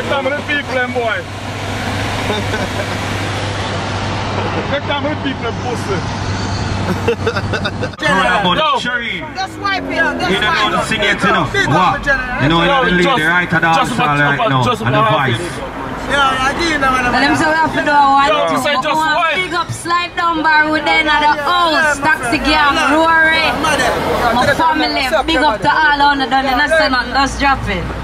time with the people, them boy. Take time with the people, them pussy. Just wipe it out. You don't know the sing it enough. What? You know the lead, the right of the dance all right now. And the voice. And them say we have to do a one. Big up, slide down bar with them at the house. Taxi gang, Rory. My family. Big up to all on the done. And I say nothing, just drop it.